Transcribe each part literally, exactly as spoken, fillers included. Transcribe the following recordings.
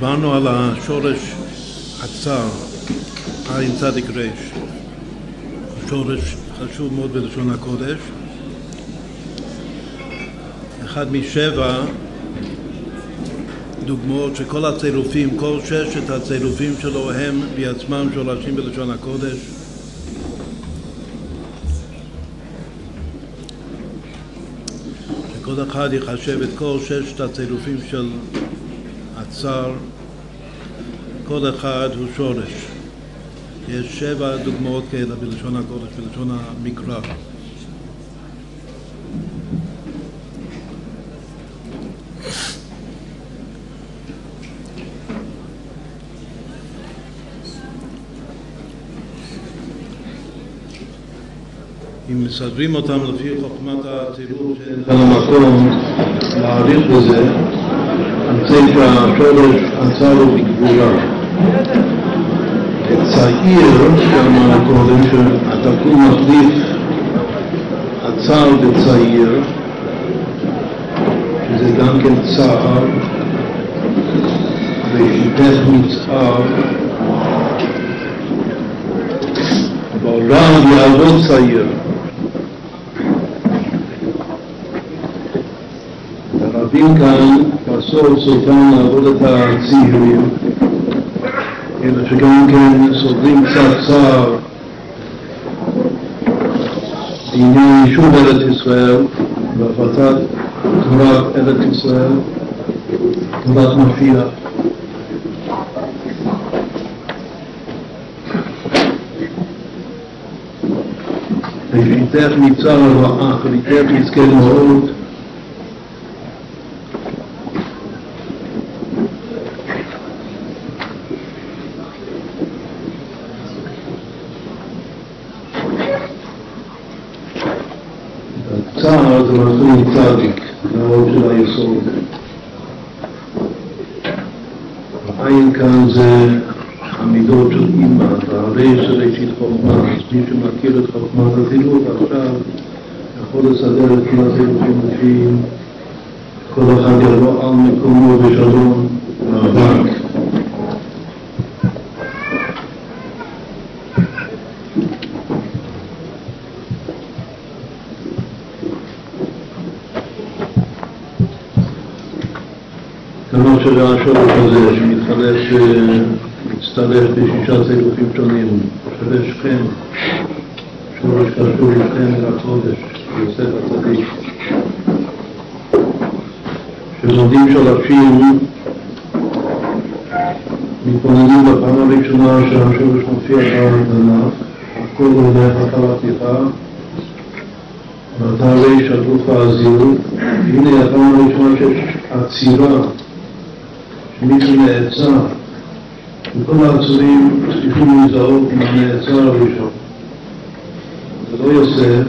דיברנו על השורש עצר, עין צדיק רש. שורש חשוב מאוד בלשון הקודש. אחד משבע דוגמאות שכל הצירופים, כל ששת הצירופים שלו הם בעצמם שורשים בלשון הקודש. שכל אחד יחשב את כל ששת הצירופים של עצר, כל אחד הוא שורש. יש שבע דוגמאות כאלה בלשון הקודש, בלשון המקרא. אם מסדרים אותם לפי חוכמת הציבור שאין כאן המקום להעריך בזה, נמצא שהשורש עצר הוא בגבורה. צעיר, שאמרנו קודם, שהתקום מחליף עצר בצעיר, שזה גם כן צער, ושיתך מצער, בעולם יעבוד צעיר. הרבים כאן בסוף סופם לעבוד את הצעירים, אלא שגם כן סובלים קצת צער בעניין יישוב ארץ ישראל והפרטת תורת ארץ ישראל, תורת משיח. ושיתך מצער הרעה, ושיתך יזכה מאוד, צער זה מתחיל צדיק, מהאור של היסוד. העין כאן זה המידות של אימא, והרי של ראשית חוכמה. מי שמכיר את חוכמת הזילות עכשיו יכול לסדר את כל הזילופים לפי כל אחד יבוא על מקומו בשלום מהבנק. כמה שזה השורש הזה שמתחלש, מצטרף בשישה צירופים שונים, שורש שכם, שורש קשור לשכם אל הקודש, יוסף הצדיק. שלומדים שורשים, מתבוננים בפעם הראשונה שהשורש מופיע בתנ"ך, הכל הולך אחר הפתיחה, ואתה ריש על גוף הזילות, והנה הפעם הראשונה שיש עצירה, שמישהו נעצר, וכל העצורים צריכים לזהות עם הנעצר הראשון. זה לא יוסף,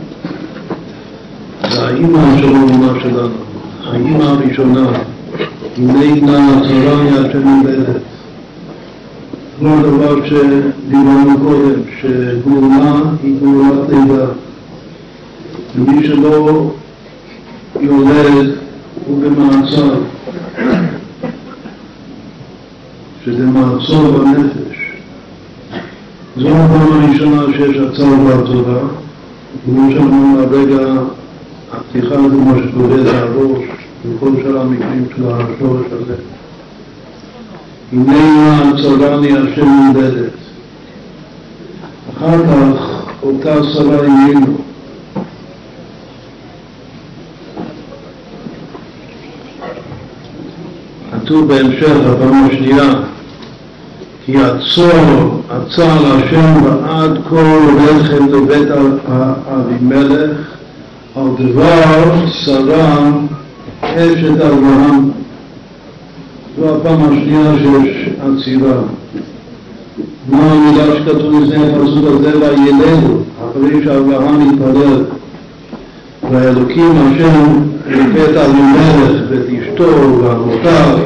זה האמא של האמא שלנו, האמא הראשונה, הנה נא עצרני השם מבדת. כמו הדבר שדיברנו קודם, שגאולה היא גאולת לידה, ומי שלא יולד הוא במעצר, שזה מעצור בנפש. זו הפעם הראשונה שיש עצר בתורה, כמו שאמרנו הרגע, הפתיחה זה מה שקורה זה הראש, וכל שאר המקרים של השורש הזה. הנה עצרני השם מבדת. אחר כך אותה שרה ימינו. כתוב בהמשך הפעם השנייה, כי עצור, עצר להשם ועד כל לחם לבית אבימלך על דבר שרה אשת אברהם. זו הפעם השנייה שיש עצירה. מה המילה שכתוב לפני הפסוק הזה? וילדו, אחרי שאברהם התפלל, והאלוקים השם לבית אבימלך ואת אשתו ואבותיו,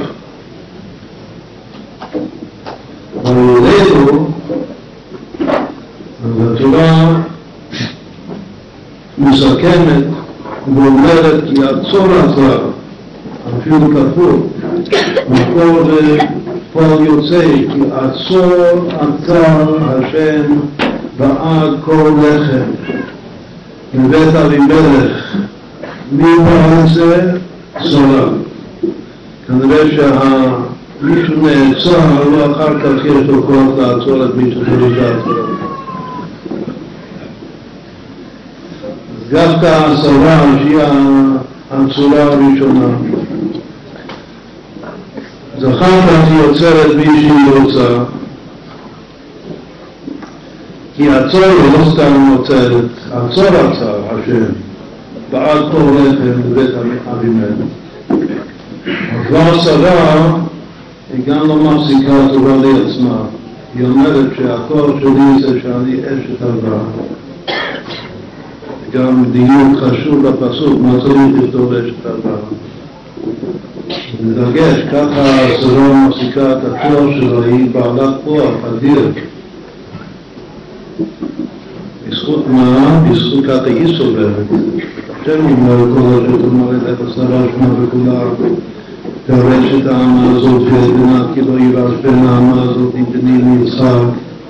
וילדו, והתורה מסכמת ואומרת יעצור עצר, אפילו כפור, מקור פועל יוצא, כי עצור עצר השם בעד כל לחם בבית אבימלך. מי בעד זה? שרה. כנראה שמישהו נעצר, אבל אחר כך יש לו כוח לעצור את מישהו לעצור. דווקא השרה שהיא הצורה הראשונה. אז אחר כך היא יוצרת מי שהיא רוצה, כי עצור היא לא סתם יוצרת, עצור עצר השם בעד כל לחם בבית אבימלך. כבר השרה היא גם לא מפסיקה טובה לעצמה, היא אומרת שהכוח שלי זה שאני אשת הבראה. גם דיוק חשוב בפסוק, מה צריך לכתוב אשת הבראה. לדגש, ככה השרה מפסיקה את הכוח שלו, היא בעלת כוח אדיר. בזכות מה? בזכות ככה היא סוברת. השם אומר כל השת אומרת את השרה שמה וכולה תרש את העמה הזאת ועדנה כי לא יירש בין העמה הזאת עם בני מיצחק.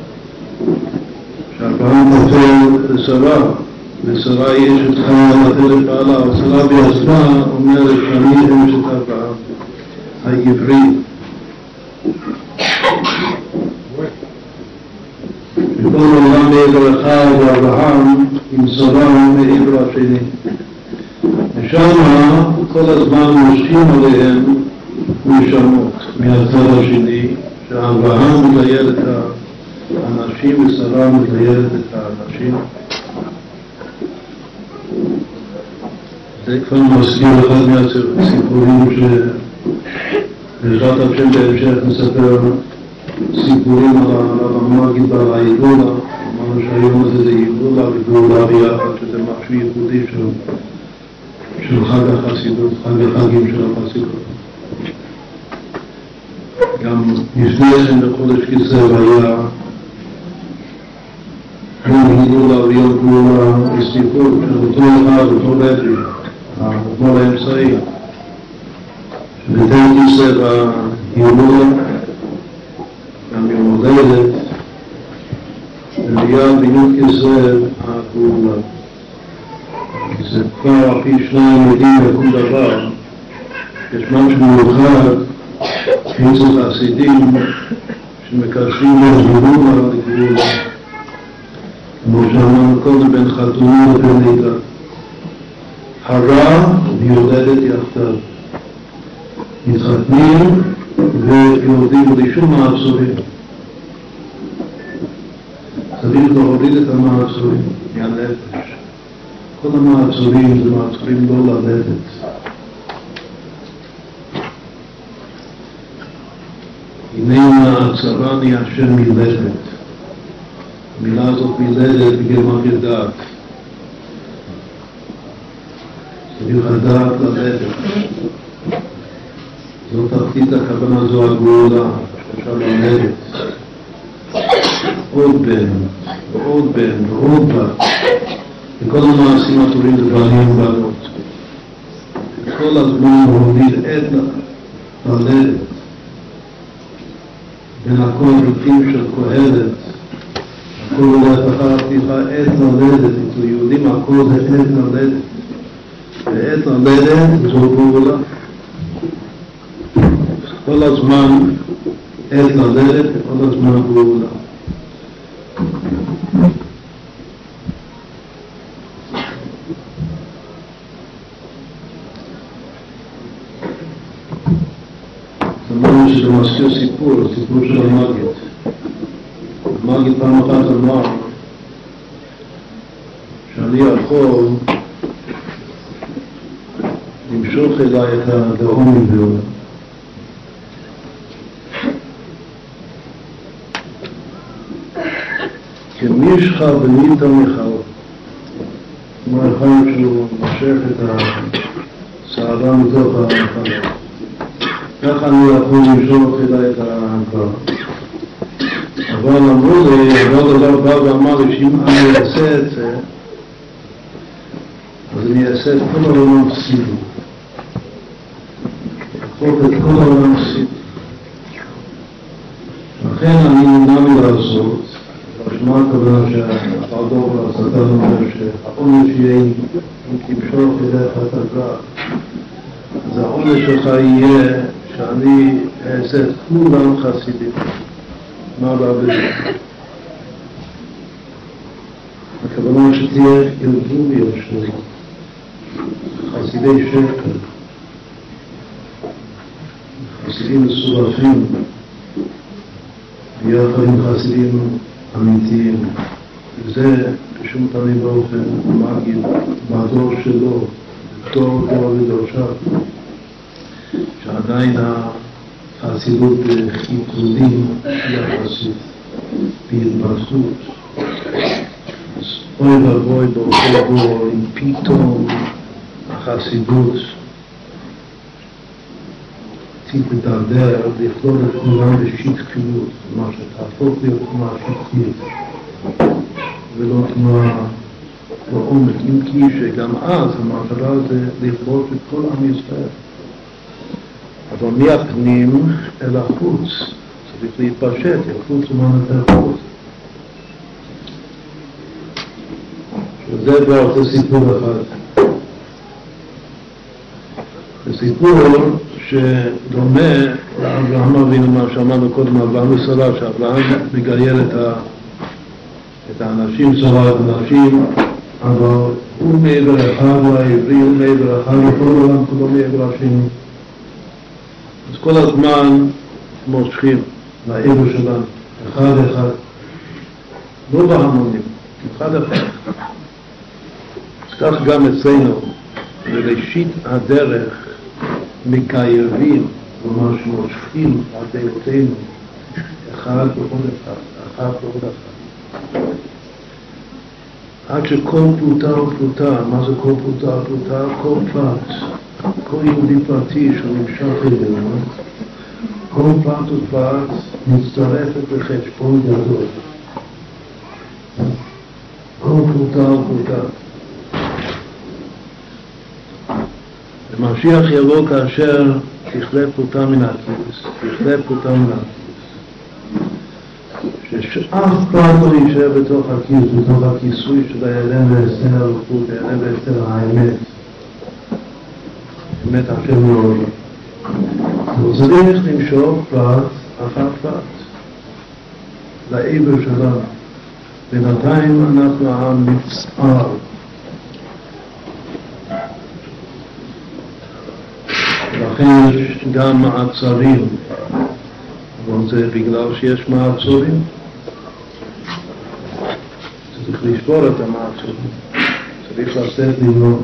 שהפעם תפל לשרה, לשרה יש את חיה לתת את בעלה, השרה בעצמה אומרת שאני אשת הבראה העברית. וכל העולם מעבר אחד ואברהם עם שרה מעבר השני. ושם כל הזמן מושכים עליהם נשמות מהצד השני, שאברהם מגייר את האנשים ושרה מגיירת את האנשים. זה כבר מזכיר אחד מהסיפורים שבעזרת השם בהמשך נספר סיפורים על המגיד ועל ההילולה. אמרנו שהיום הזה זה הילולה וגאולה ביחד, שזה משהו ייחודי של, של חג החסידות, חג החגים של החסידות. גם לפני כן בחודש כסלו היה יום הילולה ויום גאולה בסיפור של אותו אחד, אותו בדרי, האדמו"ר האמצעי, שבתן כסלו בהילולה, גם יום הולדת, וליד ביום כסלו הגאולה. זה כבר על פי שניים יודעים בכל דבר, יש משהו מיוחד אצל חסידים שמקשרים בין גאולה לגאולה. כמו שאמרנו קודם, בין חתונה לבין לידה. הרע ויולדת יחדיו. מתחתנים ויורדים בלי שום מעצורים. צריך להוריד את המעצורים מהנפש. כל המעצורים זה מעצורים לא ללדת. הנה מעצרני השם מלדת. המילה הזאת מלדת בגרמניה דעת. צריך הדעת ללדת. זו תחתית הכוונה, זו הגאולה, שאפשר ללדת. עוד בן, ועוד בן, ועוד בת. וכל המעשים הטובים זה בנים ובנות. כל הזמן הוביל עת ללדת. בין הכל ריקים של קהלת, הכל הולך אחר פתיחה עת ללדת. אצל יהודים הכל זה עת ללדת. ועת ללדת זו גאולה. כל הזמן עת ללדת וכל הזמן גאולה. אמרנו שזה מזכיר סיפור, סיפור של המגיד. המגיד פעם אחת אמר שאני יכול למשוך אליי את הדרום מגאולה. כמישחה בניתא מיכל. כמו אחד שהוא מושך את הסערה מתוך המחלה. ככה אני יכול למשוך אליי את ההנקרה. אבל אמרו לי, אבל דבר בא ואמר לי שאם אני אעשה את זה, אז אני אעשה את כל העולם סיבוב. להפוך את כל העולם חסידי. לכן אני נמנע מלעשות, בשמה הכוונה שהפרדור והסתה אומר שהעונש יהיה אם תמשוך אליך את הגרח. אז העונש שלך יהיה שאני אעשה את כולם חסידים. מה הבא בזה? הכוונה שתהיה אלגוריה של חסידי שקר, חסידים מסורפים, ביחד עם חסידים אמיתיים. וזה בשום פנים באופן מגיד בדור שלו, דור דור ודורשיו, שעדיין החסידות בחיתולים יחסית, בהתבססות. אז אוי ואבוי באותו דור, אם פתאום החסידות תתדרדר לכלול את כולם בשטחיות, כלומר שתהפוך להיות תנועה שטחית ולא תנועה לעומק, אם כי שגם אז המטרה זה לכלול את כל עם ישראל, אבל מהפנים אל החוץ צריך להתפשט, החוץ ומן את החוץ. וזה כבר זה סיפור אחד. זה סיפור שדומה לאברהם אבינו, מה שאמרנו קודם, אברהם ושרה, שאברהם מגייר את, ה... את האנשים, שרה את האנשים, אבל הוא מעבר אחד לעברי, הוא מעבר אחד לכל העולם, כולו מעבר השני. אז כל הזמן מושכים לעבר שלנו, אחד אחד, לא בהמונים, אחד אחד. אז כך גם אצלנו, בראשית הדרך, מקייבים, כלומר שמושכים על דעותינו, אחד ועוד אחד, אחד ועוד אחד. עד שכל פלוטה ופלוטה, מה זה כל פלוטה ופלוטה? כל פרט, כל יהודי פרטי שנמשך אלינו, כל פרט ופרט מצטרפת לחשבון גדול. כל פלוטה ופלוטה. ומשיח יבוא כאשר תכלה פלוטה מן הכיס, תכלה פלוטה מן הכיס. שאף פעם לא יישאר בתוך הכיס, בתוך הכיסוי של היעלם והסתר הלכות, היעלם והסתר האמת. אמת השם מאוד. הוא צריך למשוך פרט אחר פרט, לעבר שלנו. בינתיים אנחנו העם מצער. לכן יש גם מעצרים, אבל זה בגלל שיש מעצרים. צריך לשבור את המעצרים, צריך לצאת למנוע.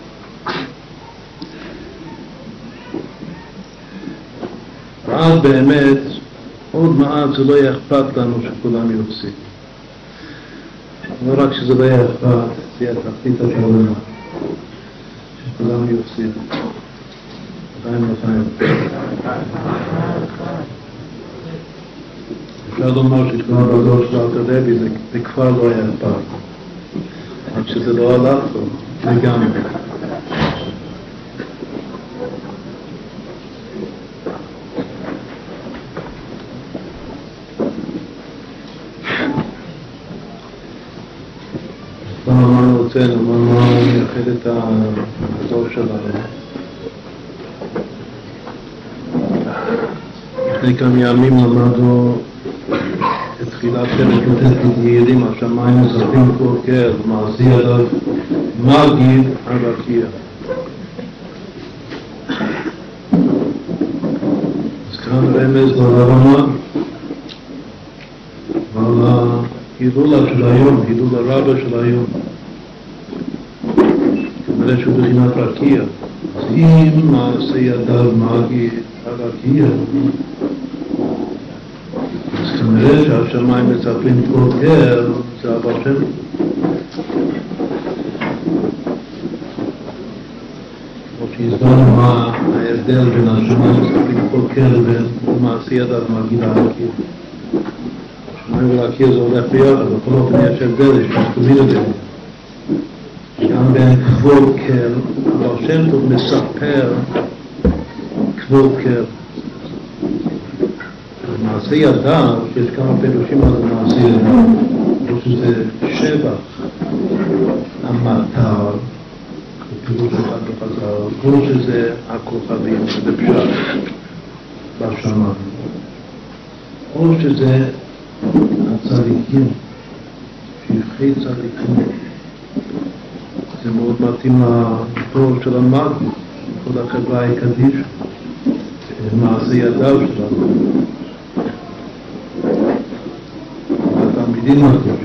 ואז באמת, עוד מעט זה לא יהיה אכפת לנו שכולם יוצאים. לא רק שזה לא יהיה אכפת, זה יהיה תחתית השלמה, שכולם יוצאים. לחיים לחיים. אפשר לומר שכבר בדור של אלתרעבי זה כבר לא היה אכפת. רק שזה לא הלך לו, לגמרי. פעם אמרנו אצלנו, אמרנו מייחד את הדור שלנו. לפני כמה ימים למדנו את תחילת פרק י"ט יהודים, השמיים מספרים כל קר, מעשי עליו מגיד הרקיע. אז כאן רמז לרמה, ועל ההילולה של היום, הילולה רבה של היום. כנראה שהוא בחינת רקיע. אז אם מעשי ידיו מגיד הרקיע, אז כנראה שהשמיים מצפים כל קר, זה אבא שלנו. כמו שהסברנו מה ההבדל בין השמיים מצפים כל קר לבין מעשי ידיו מגיד הרקיע. השמיים והרקיע זה הולך ביחד, בכל אופן יש הבדל, יש תחתומים את זה. גם בין כבוד קר, אבל שם טוב מספר לכבוד קר. מעשה ידיו, יש כמה פירושים על מעשה ידיו, או שזה שבח המטר, פירוש אחד בחז"ל, או שזה הכוכבים, שזה פשט בשמיים, או שזה הצדיקים, שבחי צדיקים. זה מאוד מתאים לתור של המגיד, כל החברה הקדיש, מעשה ידיו שלנו. התלמידים הקדושים.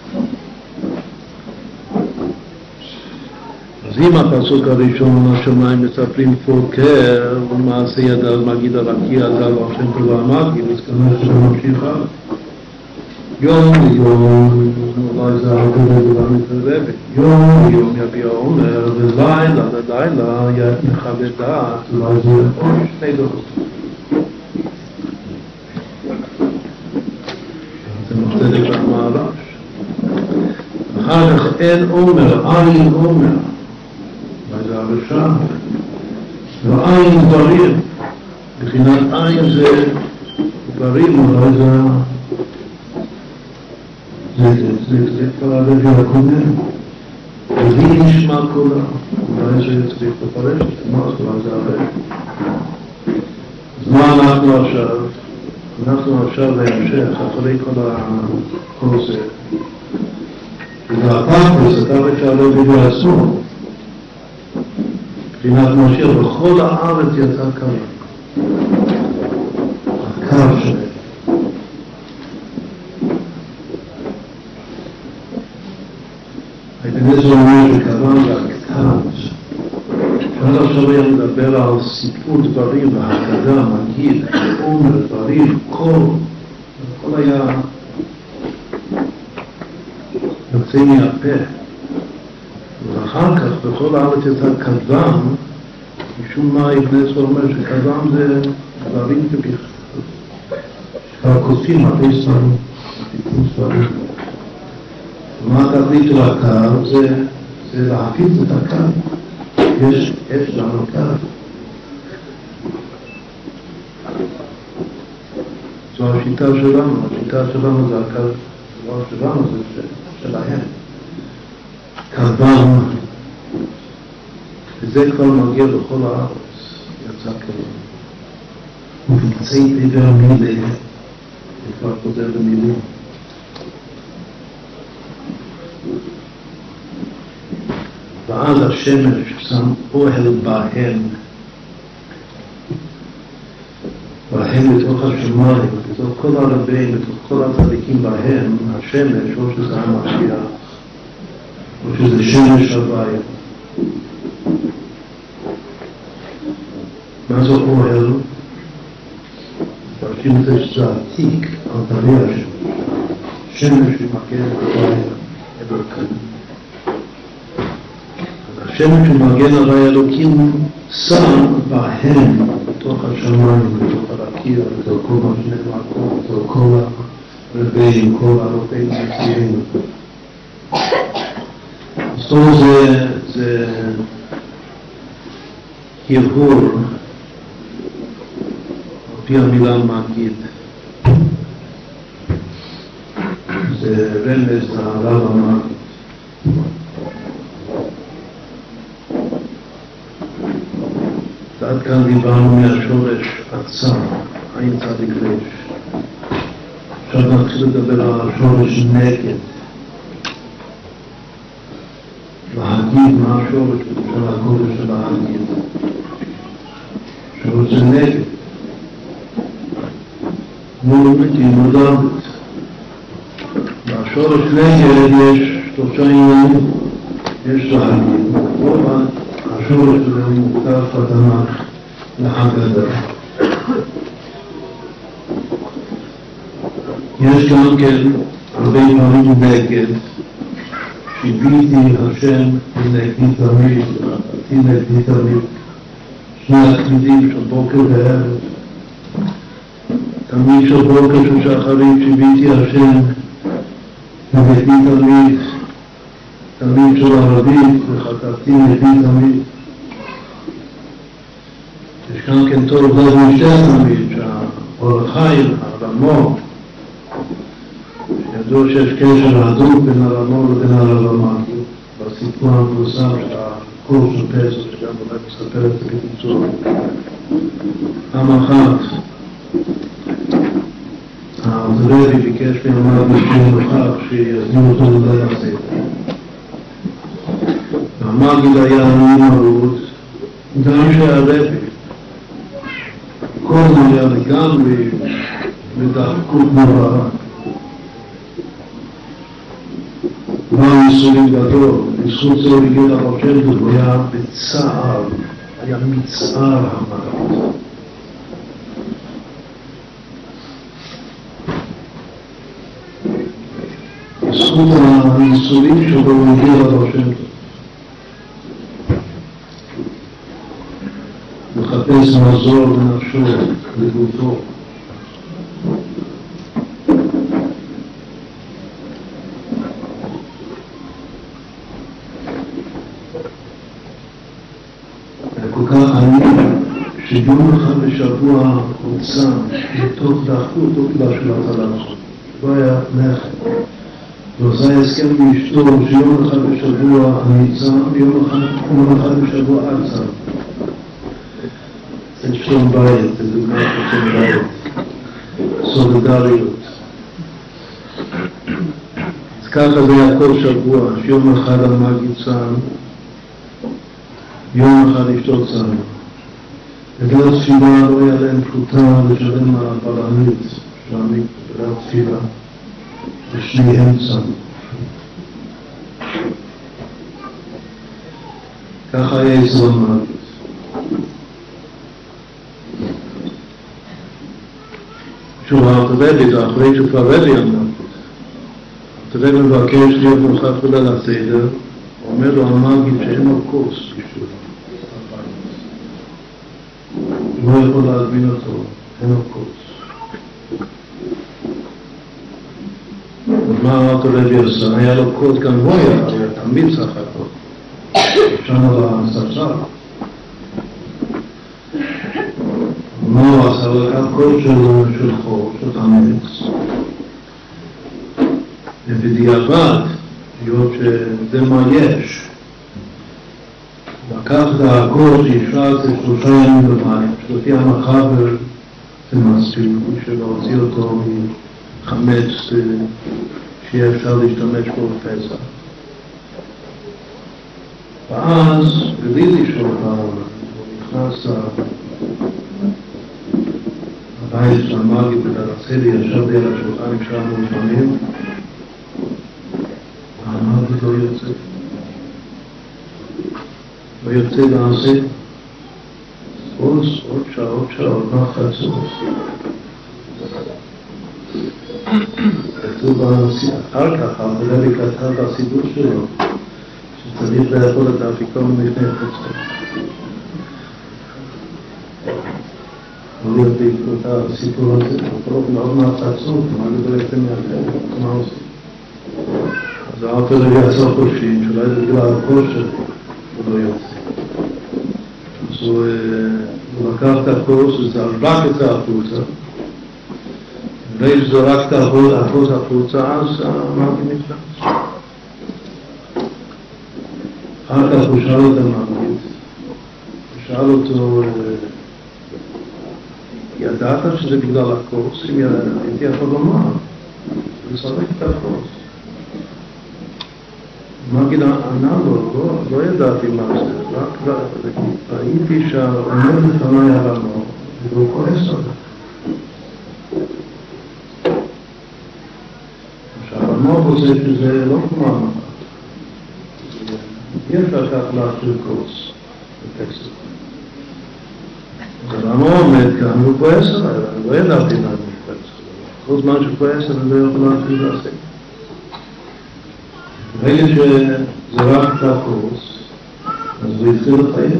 אז אם הפסוק הראשון מהשמיים מספרים פורקר ומעשה ידיו מגיד הרקיע עזב על שם טובה המגיד, אז כנראה שזה ממשיך הלאה. יום ליום, אולי זה הרבה דבר מתרבבת, יום ליום יביע עומר, ולילה ללילה יכבד דעת, אולי זה עוד שני דורות. זה מצדק למערש. אחר כך אין עומר, אין עומר. אולי זה הרשע. ואין דברים. בחינת אין זה דברים, אולי זה... זה כבר הלוי הקודם. ולי נשמע קולה. אולי זה צריך לפרש, מה זה הלוי? אז מה אנחנו עכשיו? אנחנו עכשיו בהמשך, אחרי כל זה. ובאפקוס, אתה ושאלו בגלל הסור, מבחינת משיח, בכל הארץ יצא קו. הקו שלהם. הייתי זה אומר שכוון זה הקו. אפשר עכשיו היה לדבר על סיפור דברים והקדה, מגיד, עומר, דברים, כל, כל היה יוצא מהפה. ואחר כך, בכל הארץ יצא קדם, משום מה יבנס אומר שקדם זה דברים כביך. כותבים, הרבה ספרים, תיקון ספרים. ומה התכלית של הקו זה, זה להפיץ את הקו. יש אש למרכב. זו השיטה שלנו, השיטה שלנו זה הקו, לא שלנו, זה שלהם. קרבן, וזה כבר מגיע לכל הארץ, יצא כבר. ובקצי דבר מילה, זה כבר חוזר במילים. ואז השמש שם אוהל בהם, בהם בתוך השמיים, בתוך כל הרבים, בתוך כל הצדיקים בהם, השמש, או שזה המשיח, או שזה שמש הוויה. מה זה אוהל? פרשים את זה שזה עתיק על תרי השמש. שמש שמכן את הוויה, אלוקים. השמש שמגן הרי אלוקים שם בהם, בתוך השמיים, בתוך הרקיע, בתוך כל מה שנאמר פה, בתוך כל הרבים, כל הרבים הציעים. אז פה זה, זה הרהור, על פי המילה מגיד. זה רמז להרב המגיד. עד כאן דיברנו מהשורש עצם, עין צדיק רש. עכשיו נתחיל לדבר על השורש נגד. להגיד מה השורש של הקודש של להגיד. שורש זה נגד. מולמתי, מודדת. בשורש נגד יש שלושה עניינים. יש להגיד. כמובן, השורש הזה מוכתב בתנ"ך להגדה. יש גם כן הרבה דברים נגד, שיביתי השם נגדי תמיד, עתי נגדי תמיד, שני התמידים של בוקר וערב, תמיד של בוקר של שחרית, שיביתי השם נגדי תמיד, תמיד של ערבית, וחטאתי נגדי תמיד. יש כאן כן טוב לב משתה תמיד, שהאור החיים, הרמות, שידוע שיש קשר הדוק בין הרמות לבין הרב המגיד, בסיפור המפורסם של הקורס של פסח, שגם אולי מספר את זה בקיצור. פעם אחת, הרבי ביקש מאמר בשביל נוכח שיזמין אותו לדל הסדר. והמגיד היה עני מרות, גם שהרבי, כל זה היה לגמרי בדחקות נוראה. הוא היה ייסורים גדול, בזכות זה הוא הגיע לרב שם טוב, הוא היה בצער, היה מצער המרד. בזכות הייסורים שלו הוא הגיע לרב שם טוב. מחפש מזור בנפשו, לגופו. כל כך עני, שיום אחד בשבוע הוצא לתוך דחקות, לא כדאי של התלה הזאת. לא היה לחם. ועושה הסכם מאשתו שיום אחד בשבוע אני צם, ויום אחד בשבוע עד צם. זה שלום בית, זה דוגמה של שלום בית. סולידריות. אז ככה זה היה כל שבוע, שיום אחד המגיד צם, יום אחד אשתו צם. בגלל תפילה לא היה להם פשוטה לשלם הפרענית, שלמי בגלל תפילה, ושניהם צם. ככה היה ישראל מגיד. שוב, הרבי, זה אחרי שכבר רבי אמר. הרבי מבקש להיות נוכח בליל הסדר, אומר לו המגיד שאין לו כוס בשבילו. הוא לא יכול להזמין אותו, אין לו כוס. ומה הרבי עושה? היה לו כוס גם הוא היה, היה תמיד סך הכל. שם על הספסל. מה הוא עשה? הוא לקח כוס של חור, של חמץ. ובדיעבד, להיות שזה מה יש. לקח את הכוס, שאישה את שלושה ימים במים, שלפי המחבר זה מספיק, שלא הוציא אותו מחמץ שיהיה אפשר להשתמש בו בפסח. ואז, בלי לשאול הוא נכנס הבית של המגיד בליל הסדר, ישב לי על השולחן עם שבע מאות שמונים, המגיד לא יוצא. לא יוצא לעשה עוד, עוד שעה, עוד שעה, עוד מחצות. כתוב אחר כך, הרבי כתב בסיפור שלו, שצריך לאכול את האפיקון לפני חצות. לא יודעים את הסיפור הזה, אבל עוד מחצות, מה זה בעצם מאחר, מה עושים? אז הרבי יצא חושבים, שאולי זה בגלל הכושר, הוא לא יוצא. אז הוא לקח את הכוס, הוא זרק את החוצה. ואיש זרק את הכוס החוצה, אז המגיד נכנס. אחר כך הוא שאל את המגיד, הוא שאל אותו, ידעת שזה בגלל הכוס? אם הייתי יכול לומר, הוא זרק את הכוס. המגיד ענה לו, לא, לא ידעתי מה זה, רק ראיתי שהעומד לפני הרמות, והוא כועס עליו. שהרמות עושה שזה לא כמו המחר. אי אפשר כך להכשיר כוס בפסח. הרמות עומד כאן, והוא כועס עליו, אני לא ידעתי מה זה בפסח. כל זמן שהוא כועס עליו, אני לא יכול להכשיר לעשות. ברגע שזרק את הכוס, אז הוא התחיל לחייך.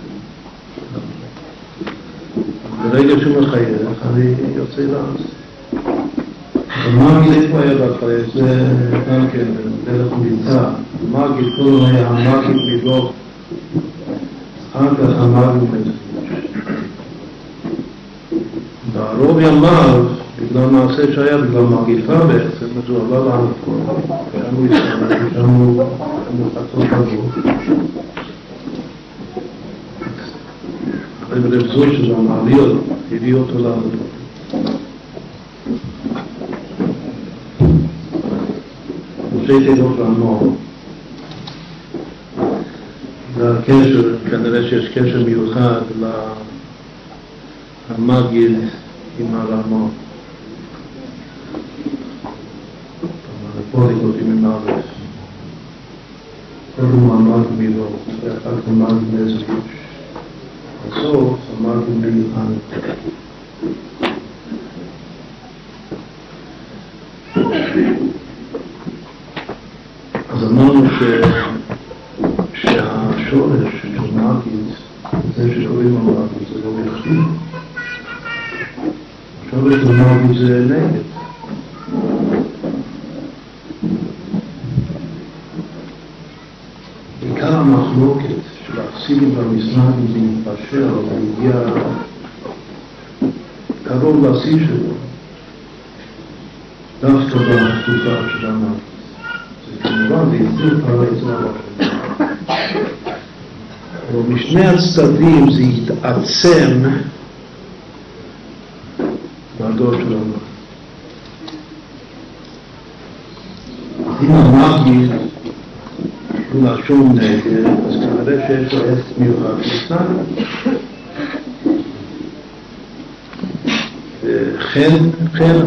ברגע שהוא מחייך, אני יוצא לעשות. המגיד איפה היה בהתחלה, זה גם כן, דרך מבצע. המגיד, כל היה המגיד לבוא, אחר כך המגיד מבצע. ברוב ימיו, בגלל מעשה שהיה, בגלל מגיפה בעצם, אז הוא עבר לענפו, שם הוא הסתמך, שם הוא חצות בגוף. אחרי ברב זוי שזה אמר לי אותו, הביא אותו לענפו. ראשי תיבות לעמור. זה הקשר, כנראה שיש קשר מיוחד למגיד עם הרמות. הפוליגות עם המוות. קודם הוא אמר מילות, ואחר כך אמר מזריש. בסוף אמר מיוחד. אז אמרנו ש... שהשורש של מגיד, זה שקוראים המגיד, זה לא יחיד. השורש של מגיד זה נגד. בעיקר המחלוקת של החסידים והמסנגים זה מתפשר, זה הגיע קרוב לשיא שלו, דווקא בתקופה של המגיד. כמובן, זה יציר כבר היצרה בשביל. אבל משני הצדדים זה יתעצם בדור שלנו. אם המגיד הוא לשון נגד, אז כנראה שיש לו עץ מיוחד מסנג. חן, חן.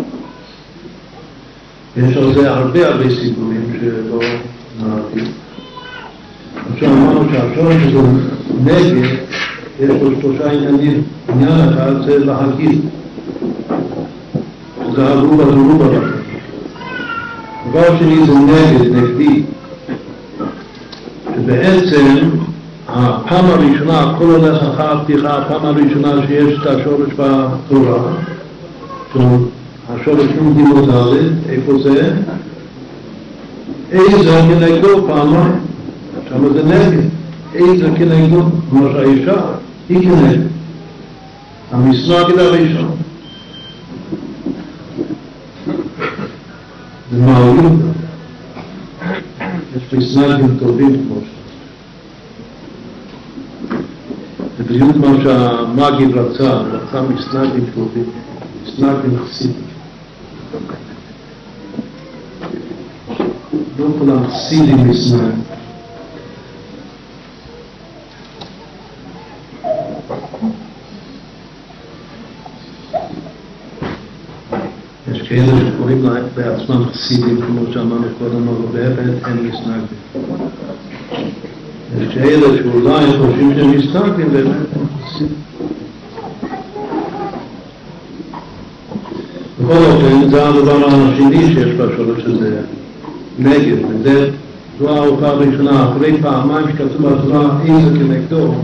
יש על זה הרבה הרבה סיפורים שלא נעתי. עכשיו אמרנו שהשורש הזה נגד, יש לו שלושה עניינים. עניין אחד זה להגיד. זה הרובה לרובה לכם. דבר שני זה נגד, נגדי. שבעצם הפעם הראשונה, הכל הולך אחר הפתיחה, הפעם הראשונה שיש את השורש בתורה, השורש נ"ג ד', איפה זה? איזה כנגדו פעמיים, שם זה נגד. איזה כנגדו, כמו שהאישה, היא כנגד. המסנגד הראשון. זה מעולים. יש מסנגדים טובים כמו ש... זה בדיוק מה שהמגיד רצה, רצה מסנגדים טובים, מסנגדים חסידים. לא כולם חסידים מסנגדים. יש כאלה שקוראים להם בעצמם חסידים, כמו שאמרנו קודם, אבל באמת הם מסנגדים. יש כאלה שאולי חושבים שהם מסנגדים, באמת הם חסידים. בכל אופן, זה הדבר השני שיש בשורש הזה נגד, וזה זו ההופעה הראשונה, אחרי פעמיים שכתוב בתורה איזה כנגדו.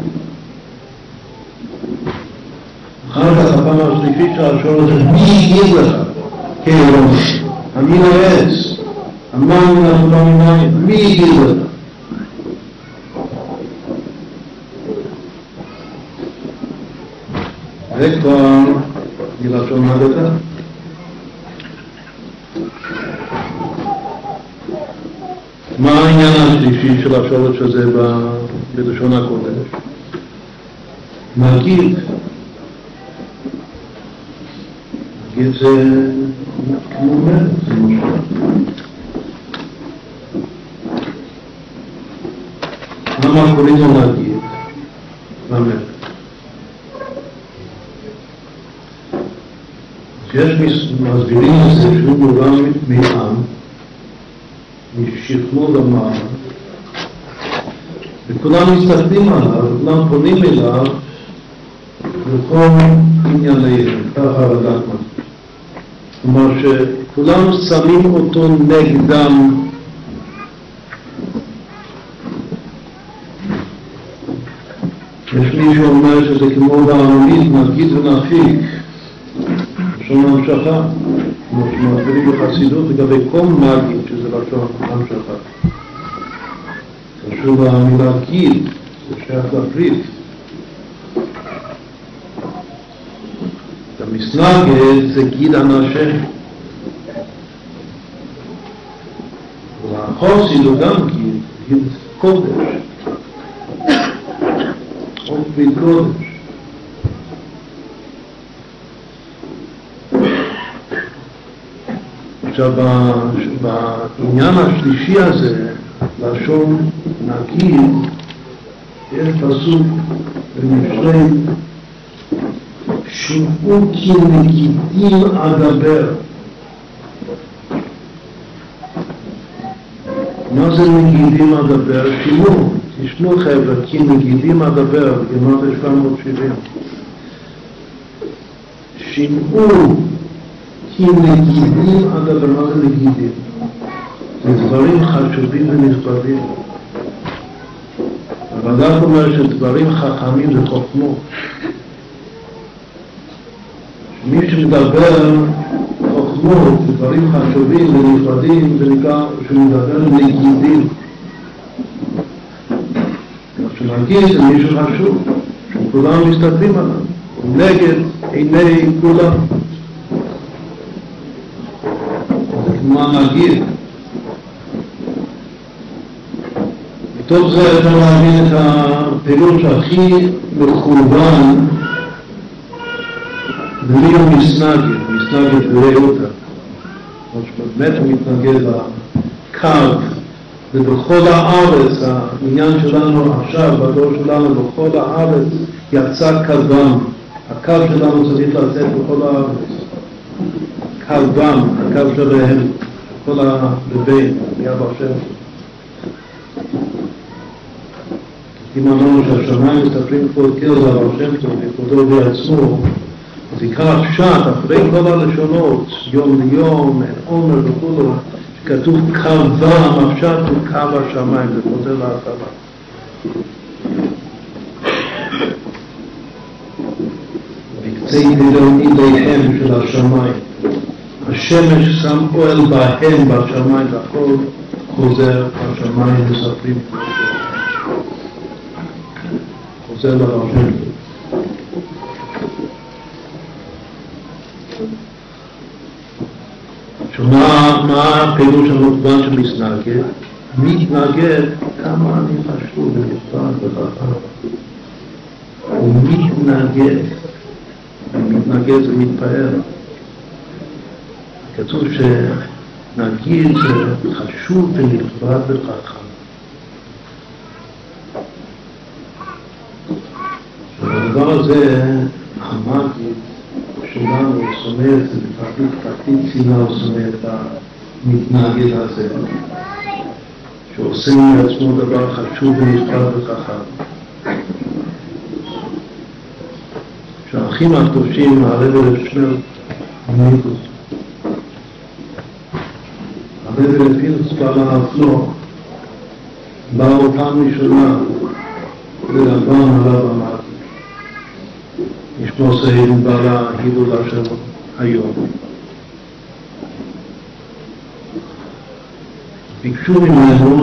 אחר כך הפעם השלישית של השורש הזה, מי יגיד לך? כן, המין העץ, המים מן התורה ממים, מי יגיד לך? זה כבר מלשון הגדה. מה העניין השלישי של השורש הזה בלשון הקודש? מגיד. מגיד זה כמו מלך, זה משהו. למה קוראים לו מגיד? למלך. יש מסבירים את זה שהוא מובן מעם, משכמו ומעלה, וכולם מסתכלים עליו, וכולם פונים אליו בכל ענייניהם, ככה הרד"ק. כלומר שכולם שמים אותו נגדם. יש מי שאומר שזה כמו בערבית, נגיד ונפיק, לשון המשכה, כמו שמסבירים בחסידות לגבי כל מגיד, שזה לשון המשכה. חשוב המילה גיד, זה שייך לפריט. גם מסנגד זה גיד אנשם. והחוסי הוא גם גיד, גיד קודש. עוד גיד קודש. עכשיו, בעניין השלישי הזה, לשון נגיד, יש פסוק במשלי, שמעו כי נגידים אדבר. מה זה נגידים אדבר? שמעו, תשמעו חבר'ה, כי נגידים אדבר, בגמרא שבע מאות שבעים. שמעו כי נגידים אדבר, מה זה נגידים? זה דברים חשובים ונכבדים. אבל דרך אומר שדברים חכמים זה חוכמות. מי שמדבר חוכמות, דברים חשובים ונכבדים, זה נקרא שמדבר נגידים. כשנגיד זה מישהו חשוב, שכולם מסתכלים עליו, הוא נגד עיני כולם. זה כמו נגיד. מתוך זה אפשר להבין את הפירוש הכי מכוון למי הוא מסנגד, מסנגד ברעותה. באמת הוא מתנגד לקו, ובכל הארץ, העניין שלנו עכשיו, בדור שלנו, בכל הארץ יצא קלבם. הקו שלנו צריך לצאת בכל הארץ. קלבם, הקו שלהם, כל הרבים, יד השם. אם אמרנו שהשמיים מסתכלים כבוד קרז על השם טוב וכבודו בעצמו, אז עיקר הפשט, אחרי כל הלשונות, יום ליום, עומר וכולו, שכתוב קרבה, הפשט הוא קו השמיים, זה חוזר להתחלה. בקצה ידיהם של השמיים. השמש שם אוהל בהם בשמיים, והכל חוזר, השמיים מספרים. חוזר לרשם. שמה, מה הפירוש המובן של מסנגד? מתנגד כמה אני חשוב ונפרד וחכם. הוא מתנגד. מתנגד זה מתפאר. כתוב שנגיד זה חשוב ונפרד וחכם. הדבר הזה, המגיד שלנו שונא את זה, בתחתית, תחתית צינה הוא שונא את המתנגד הזה, שעושה מעצמו דבר חשוב ונפרד וחכם. שהאחים הקדושים, הרב אלפשנר, מייקוס, הרב אלפינוס בא להפלו, באו פעם ראשונה לדבר עליו המגיד. ישמו סהילים בעלה הידול השם היום. ביקשו ממנו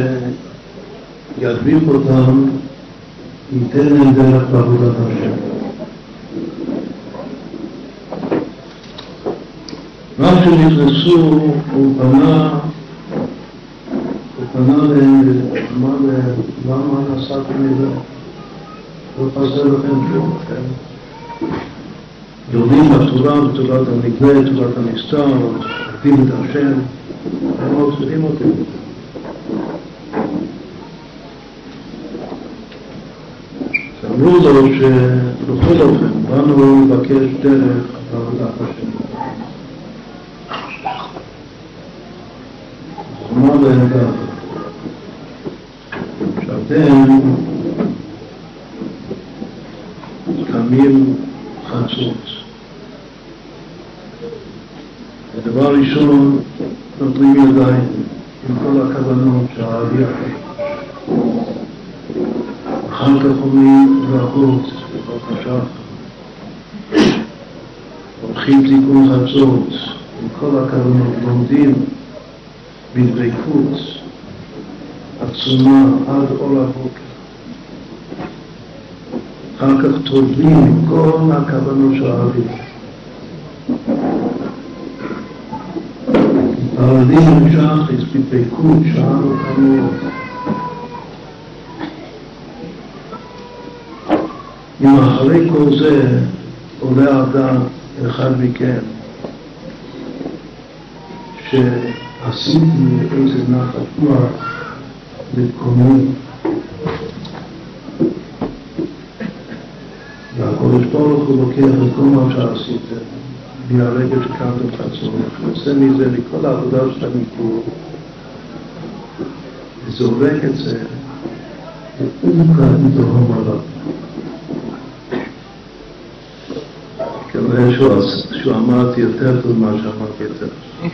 שידביק אותם, ייתן להם דרך בעבודת השם. רק כשנכנסו, הוא פנה, הוא פנה להם ואמר להם, למה נסעתם מזה? לא חסר לכם שום לכם. יודעים בתורה, בתורת הנגלה, בתורת הנסתר, עובדים את השם, הם לא צריכים אותם. אמרו לו שבכל אופן, באנו לבקש דרך בעבודת השם. אז אמר להם ככה, שאתם קמים חצות. הדבר ראשון, נוטלים ידיים עם כל הכוונות שהאוויר. אחר כך אומרים ברכות, ברכות השחר. הולכים תיקון חצות עם כל הכוונות, לומדים בדבקות עצומה עד אור הבוקר. אחר כך תובלים עם כל הכוונות של האוויר. הרדים נמשך, הספיפקות, שאנו כמות. אם אחרי כל זה עולה אדם אחד מכם שעשיתי איזה נחת רוח להתכונן והקדוש ברוך הוא לוקח את כל מה שעשיתם מהרגע שקמתם חצור, עושה מזה מכל העבודה של הניכור וזורק את זה ואומקה איתו המלאק. כנראה שהוא אמרתי יותר טוב מה שאמרתי יותר.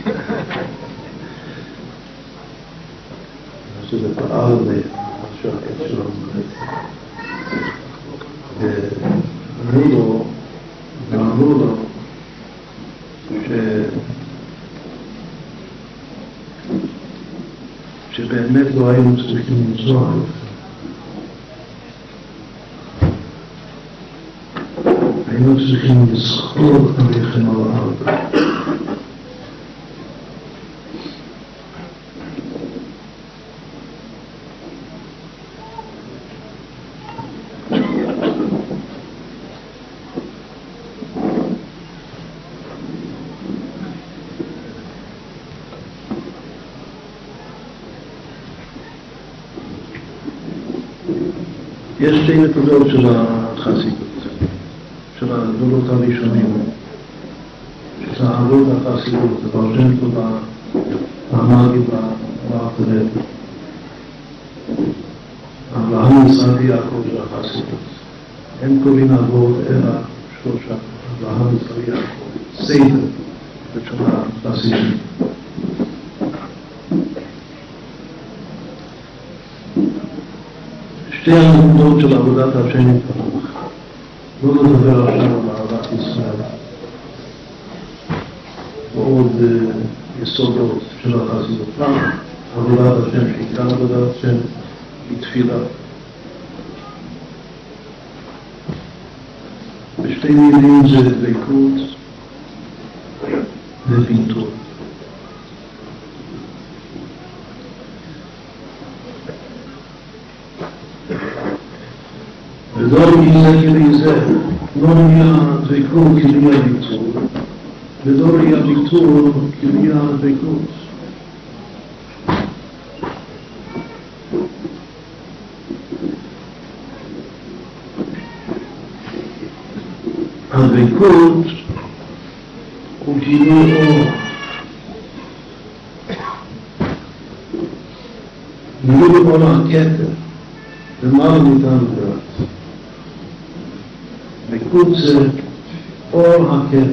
שזה פעל למשהו אחר שלו. ואמרו לו, ואמרו לו, ש... שבאמת לא היינו צריכים לנסוע. היינו צריכים לזכור עליכם על הארץ. יש שתי נקודות של החסידות, של הגדולות הראשונים, של העלות החסידות, זה ברשם טובה, המאגי והאחרת. אברהם, יצחק ויעקב של החסידות. הם קוראים עבוד אלא שלושה, אברהם, יצחק ויעקב, סדר, של החסידות. שתי הנקודות של עבודת השם יתברך. לא נדבר עכשיו על אהבת ישראל. ועוד יסודות של החסידות. עבודת השם, שעיקר עבודת השם היא תפילה. בשתי מילים זה דבקות וביטול. ולא נהיה כלי זה, לא נהיה דבקות כלי הביטול, ולא נהיה ביטול כלי הדבקות. הדבקות הוא גילוי אור. גילוי אור הכתר, ומה ניתן לדעת? דבקות זה אור הכתר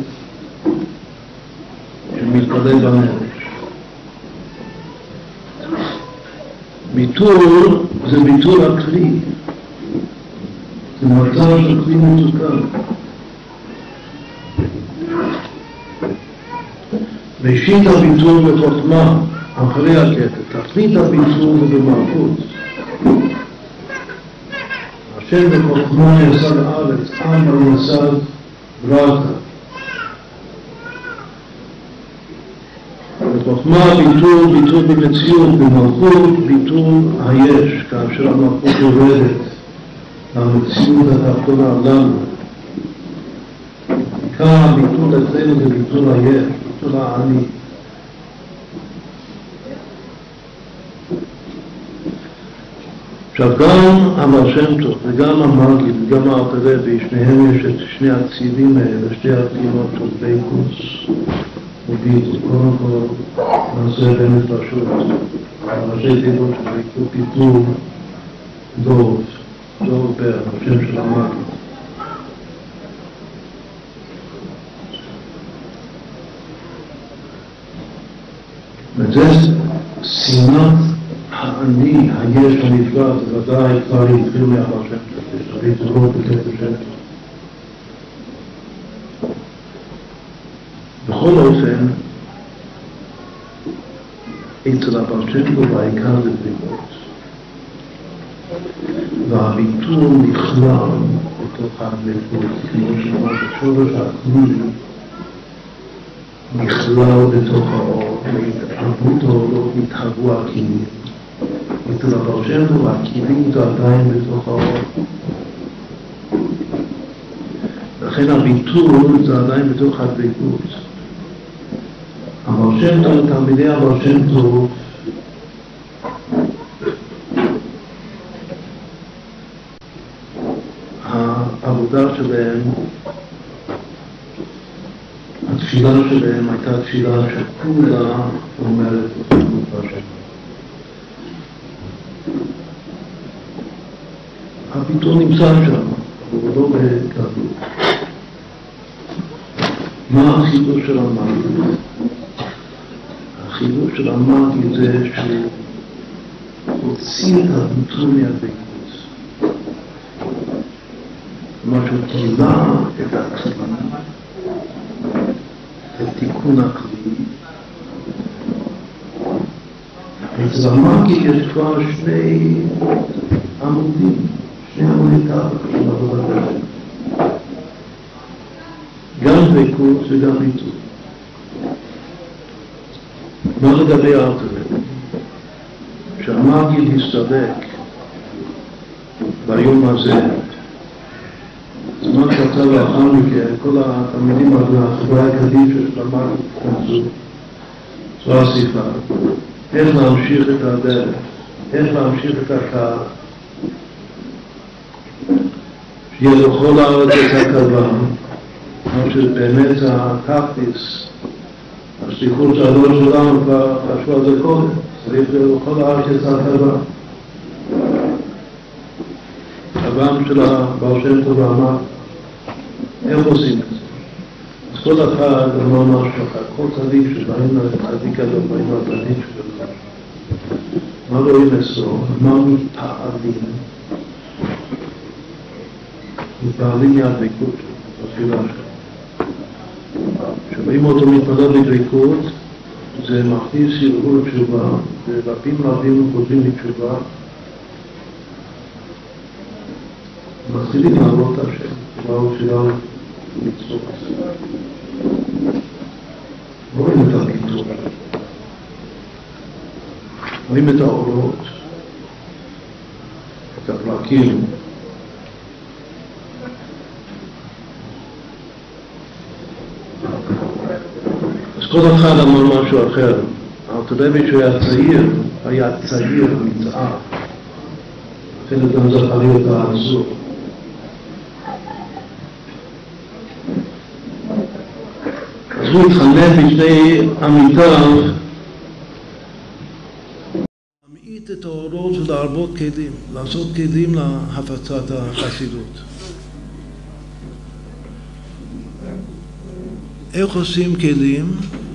שמתגלה בנפש. ביטול זה ביטול הכלי, זה מצב של כלי מתוקן. ראשית הביטול בחוכמה, אחרי הכתר, תכלית הביטול זה במלכות. השם בחוכמה יסד הארץ, עם יסד ברכה. בחוכמה ביטול, ביטול במציאות, במלכות ביטול היש, כאשר המלכות יורדת למציאות התחתונה לנו. כאן ביטול אצלנו זה ביטול היש, ביטול העני. עכשיו גם הבעל שם טוב וגם המגיד וגם האלתר, שניהם יש את שני הצידים האלה, שתי הפעימות של דבקות וביטול. קודם כל נעשה באמת פשוט, ראשי תיבות של דבקות ביטול דוב, דוב בר, השם של המגיד. וזה סימת האני, היש הנפלא, זה ודאי כבר התחיל מהבעל שם טוב, יש הרי תורות בכתר שם טוב. בכל אופן, אצל הבעל שם טוב העיקר זה דבקות. והביטול נכלל בתוך הדבקות, כמו שאומר ששורש הכלי נכלל בתוך האור, והתערבות האור התהוו הכלים. אצל הבעל שם טוב, הכלים זה עדיין בתוך האור. לכן הביטול זה עדיין בתוך הדבקות. הבעל שם טוב, תלמידי הבעל שם טוב, העבודה שלהם, התפילה שלהם הייתה תפילה שכולה אומרת בתקופה שלהם. הביטול נמצא שם, אבל לא בגדלות. מה החידוש של המאגי? החידוש של המאגי זה שהוציא את הביטול מהדבקות. כלומר שהוא גילה את הכלי, את תיקון הכלי. אצל המאגי יש כבר שני עמודים, שני עמודים ככה של עבודת השם. גם דבקות וגם ביטול. מה לגבי האלתר? שהמאגי הסתלק ביום הזה, זמן שאתה לאחר מכן, כל התלמידים מהחברה הקדישא שלמד כנסו, זו הסיפה, איך להמשיך את הדרך, איך להמשיך את הקו, שיהיה לכל הארץ את הקרבה, כמו שבאמת התכלס, השליחות שהדור שלנו כבר חשבו על זה קודם, צריך לכל הארץ את הקרבה. הרמב"ם של הבעל שם טוב אמר, איך עושים את זה? אז כל אחד אמר משהו אחר, כל צדיק שבאים לצדיק הזה, באים לצדיק שלו. מה רואים אצלו? מה מתפעלים? מתפעלים מהדבקות שלו, בתפילה שלו. כשבאים אותו מתפלל בדבקות, זה מכניס הרהור תשובה, ורבים רבים כותבים לתשובה, מתחילים לעלות השם, כבר שלנו מצוות. רואים את הביטול, רואים את האורות, את הפרקים. אז כל אחד אמר משהו אחר. האלתר רבי שהוא היה צעיר, היה צעיר מצער. לכן אדם זכה להיות העזור. אז הוא התחנן בשני עמיתיו להמעיט את האורות ולהרבות כלים, לעשות כלים להפצת החסידות. איך עושים כלים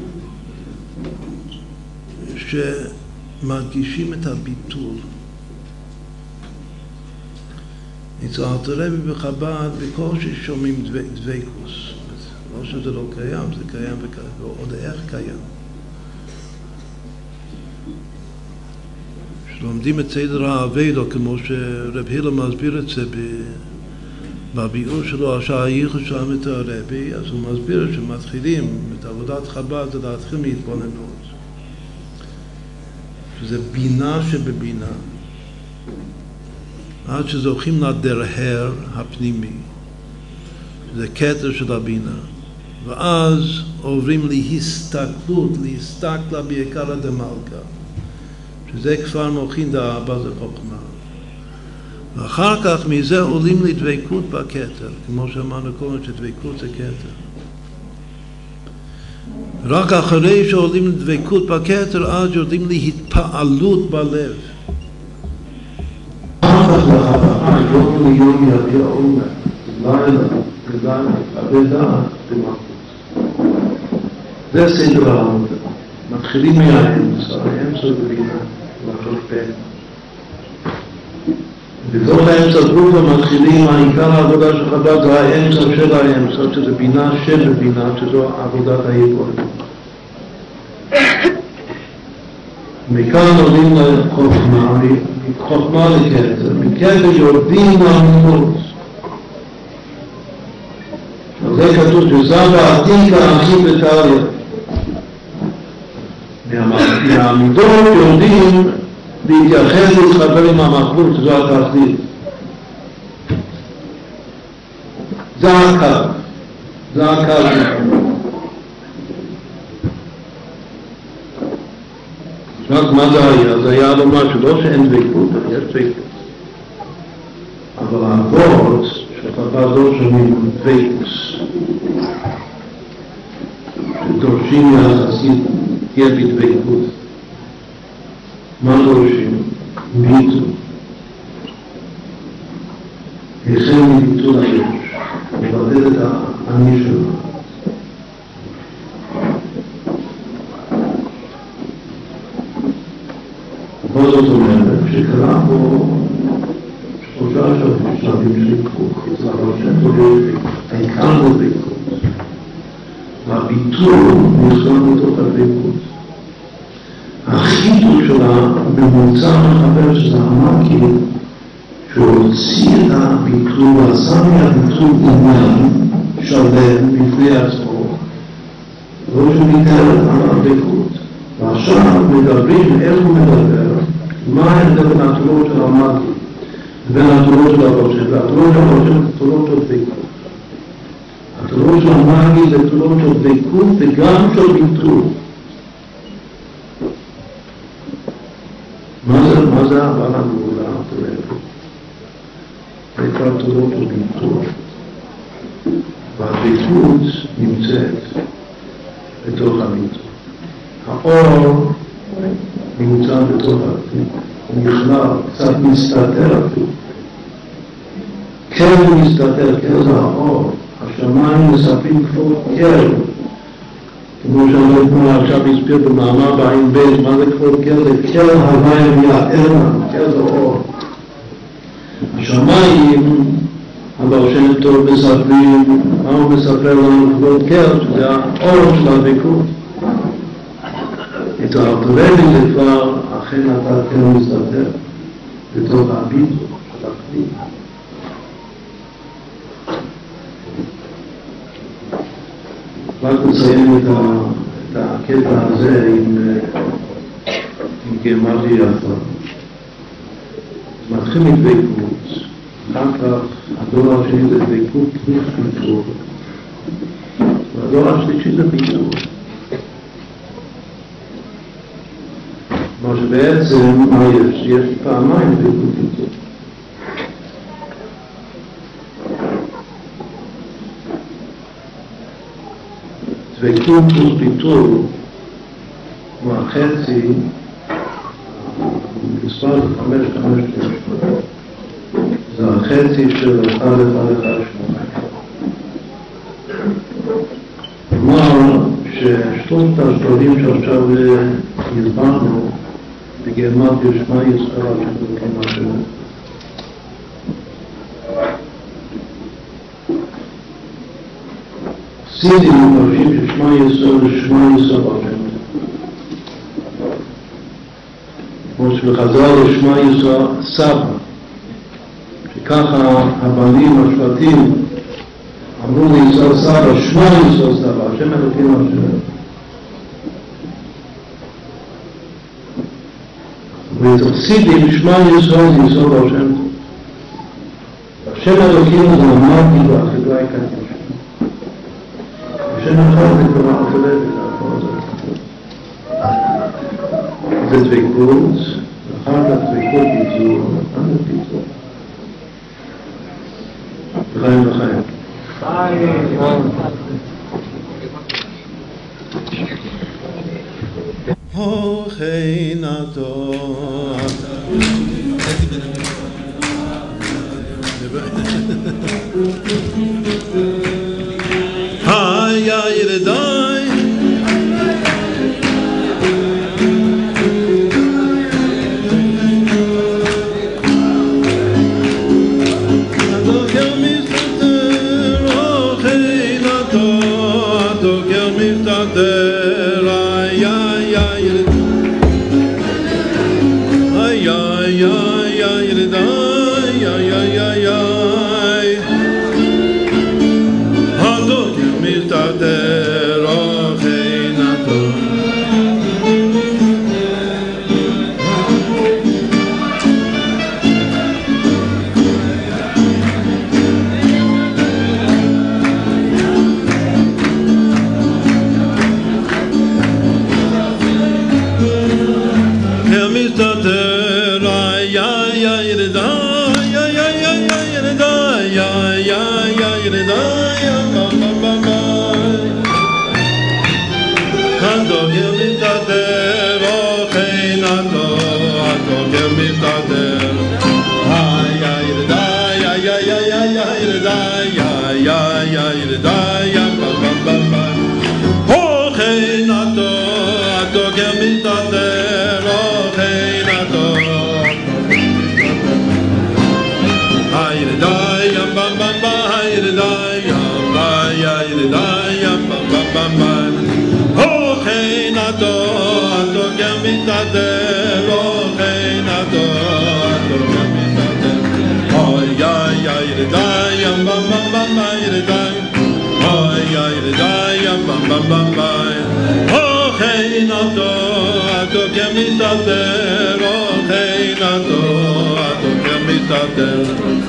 שמדגישים את הביטול? אצל האלתר רבי בחב"ד בקושי שומעים דבקוס. לא שזה לא קיים, זה קיים ועוד איך קיים. שלומדים את סדר העבודה, כמו שרב הילה מסביר את זה בביאור שלו, השעה ייחוד שם את הרבי, אז הוא מסביר שמתחילים את עבודת חב"ד, זה להתחיל מהתבוננות. שזה בינה שבבינה. עד שזוכים לדרהר הפנימי. שזה כתר של הבינה. ואז עוברים להסתכלות, להסתכלה בעיקר דמלכה. שזה כבר מוכין דאבא זה חוכמה. ואחר כך מזה עולים לדבקות בכתר, כמו שאמרנו קודם שדבקות זה כתר. רק אחרי שעולים לדבקות בכתר, אז יורדים להתפעלות בלב. אחר כך לחברה, יום ליום יביע עומק, לילה, לילה, עבדה, דמלכות. זה סדר העבודה. מתחילים מהאמצע, האמצע זה בינה, לחשוב בין. בתוך האמצע גרופה מתחילים, העיקר העבודה של חב"ד זה האמצע של האמצע, שזה בינה של בינה, שזו עבודת העיבוד. מכאן עולים לחוכמה, מחוכמה לכתר, מכתר יורדים לעמוד. על זה כתוב שזב העתיקה הכי בטליה. מהמידות יודעים להתייחד להתחבר עם המחלות, זו התכלית. זה הקו, זה הקו. אז מה זה היה? זה היה לומר שלא שאין דבקות, יש דבקות. אבל האבות שחב"ד לא שומעים דבקות, שדורשים מהחסיד תהיה בדבקות. מה דורשים? ביטול. החל מביטול היש, לבטל את האני שלו. מה זאת אומרת? שקרה פה שלושה שלבים של דבקות, אבל העיקר לדבקות. והביטול נכלל בתוך הדבקות. החיתוך שלה במוצא מחבר שזה המקים, שהוציא את הביטול ועשה מהביטול עניין שלם בפני עצמו, לא שביטל על הדבקות. ועכשיו מדברים איך הוא מדבר, מה ההבדל בין התורות של המקים לבין התורות של הרושם. והתורות של הרושם זה תורות של דבקות. התורות של המקים זה תורות של דבקות וגם של ביטול. מה זה, מה זה הבנה גאולה? זה כבר תורות של ביטול. והדבקות נמצאת בתוך הביטול. האור נמצא בתוך הביטול. הוא נכלל, קצת מסתתר אפילו. כן הוא מסתתר, כן זה האור. השמיים מספרים כפות קר. כמו שאני אתמול עכשיו הסביר במאמר בעין בית, מה זה כפות קר? זה קר הוויים יאר לנו, קר זה אור. השמיים, אבל שם טוב מספרים, מה הוא מספר לנו כפות קר? שזה האור של הדבקות. את הארטולבי זה כבר אכן אתה כן מסתתר בתוך הביטול של הכלי. רק נציין את הקטע הזה עם גרמטי יפה. מתחיל מדבקות, אחר כך הדור השני זה דבקות פלוס ביטול, והדור השלישי זה ביטול. מה שבעצם, מה יש? יש פעמיים דבקות ביטול. דבקות פלוס ביטול הוא החצי, מספר זה חמש, חמש, חמש, זה החצי של אחד, אחד, אחד, שמונה. כלומר, ששלושת השלבים שעכשיו הסברנו, בגרמטיה שמע ישראל, שזה כמה שלו. סידים מפרשים ששמע ישראל זה שמע ישראל השם. כמו שבחז"ל לשמע ישראל סבא, שככה הבנים, השבטים, אמרו לישראל סבא, שמע ישראל סבא, השם אלוקים השם. סידים שמע ישראל זה ישראל השם. השם אלוקים זה אמרתי בחברה הקדושה. השם אחד זה כבר החלט את האחר הזה. זה דבקות, ואחר כך דבקות ביטול, ואחר כך ביטול. לחיים לחיים. הוכי נתו היי ילדיי הדוקר מסתתר אוכי נתו הדוקר מסתתר היי היי היי היי היי ילדיי היי היי היי הדוקר מסתתר אוכי נתו mistater ya ya irda ya ya ya ya irda ya ya ya irda ya ma ma ma ma ando que mistater o keinando ando que mistater ya irda ya ya ya ya ya irda ya ya ya irda ya ma ma ma ma o keinando ando que mistater o keinando hayda ya ma ma ma hayda ya ma ya irda ya ma ma ma ma o keinando ando que mistater o keinando ando que mistater ya ya irda ya ma ma ma ma irda ay ya irda ya ma ma ma ma oh keinando ato que mistater oh keinando ato que mistater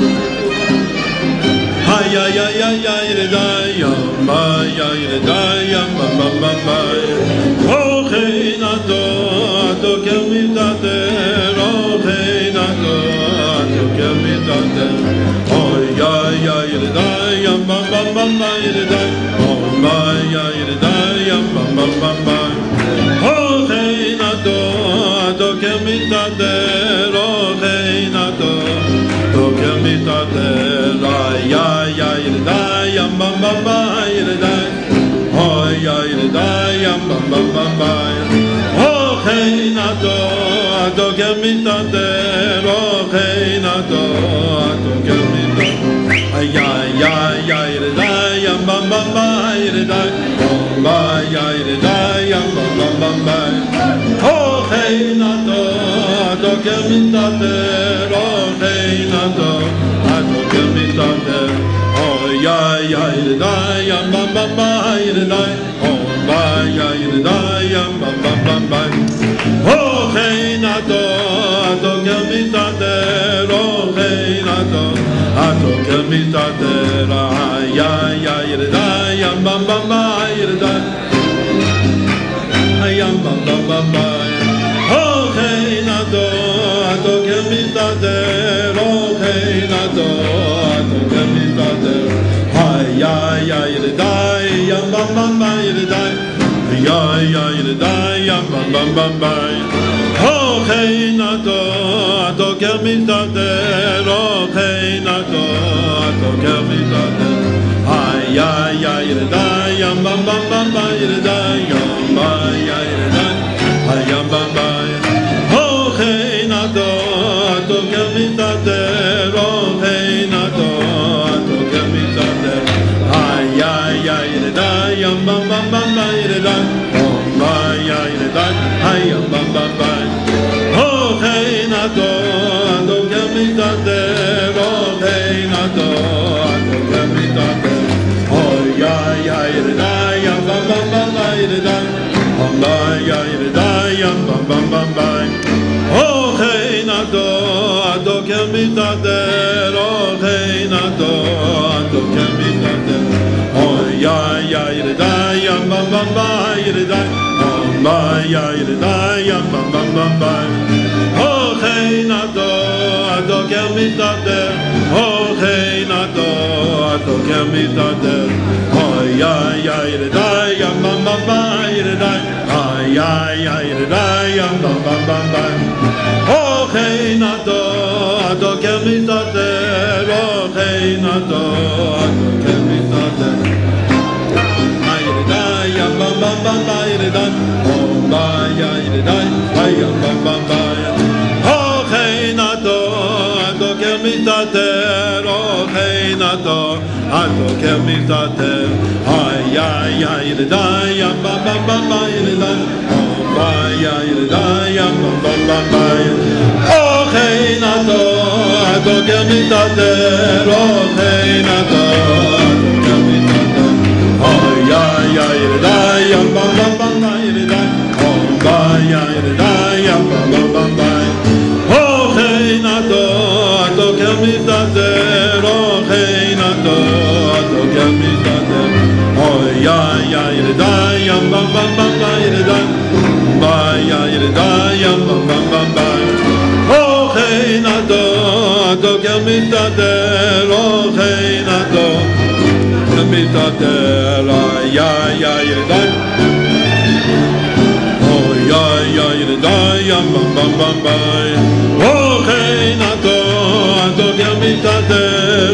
ay ay ay ay ay irda ya ma ya irda ya ma ma ma ma oh keinando ato que mistater oh keinando ato que mistater ay ay ay irda ya ma ma ma ma irda oh ma ya irda ya ma ma ma ma oh keinando ato que mistater oh keinando ato que mistater ay ay ay irda ya ma ma ma irda ay ay irda ya ma ma ma ma oh keinando ato que mistater oh keinando ato que mistater ay ay ay ay irda ya ma ma ma irda oh ma ya irda ya ma ma ma ma oh keinando ato que mistater oh keinando ato que mistater oh ya ya irda ya ma ma ma irda oh ma ya irda ya ma ma ma ma oh keinando ato que mistater oh keinando ato que mistater ay ay ay irda ya ma ma ma irda ay ya ma ma ma ma oh keinando ato que mistater oh keinando ato que mistater ay ay ay irda ya ma ma ma irda ay ay ay irda ya ma ma ma ma oh keinando ato que mistater oh keinando ato que mistater ay ay ay irda ya ma ma ma ma irda ya ma ya irda ay ya ma ma oh keinando ato que mistater oh keinando ato que mistater ay ay ay irda ya ma ma ma ma irda oh ma ya irda ay ya ma ma ma oh keinando ato que mistater oh keinando ato que mistater oh ya ya irda ya ma ma ma ma irda oh ma ya irda ya ma ma ma ma oh keinando ato que mistater oh keinando ato que mistater oh ya ya irda ya ma ma ma irda oh ma ya irda ya ma ma ma ma oh keinando ato que mistater oh keinando ato que mistater oh ya ya irda ya ma ma ma irda ay ay ay irda ya ma ma ma ma oh keinando ato que mistater oh keinando ato que mistater ay irda ya ma ma ma ma irda oh ma ya irda ay ya ma ma ma oh keinando ato que mistater oh keinando ato que mistater ay ay ay irda ya ma ma ma ma irda oh ma ya irda ya ma ma ma ma oh keinando ato que mistater oh keinando ato que mistater ay ay ay irda ya ma ma ma ma irda oh ma ya irda ya ma ma ma ma oh keinando ato que mistater oh keinando ato que mistater oh ya ya irda ya ma ma ma ma irda ma ya irda ya ma ma ma ma מתעדל, אוכן אדום, מתעדל, איי איי איי ירדאי, אוי איי איי ירדאי, ים במ במ במ ביי, אוכן אדום, אדום ים מתעדל,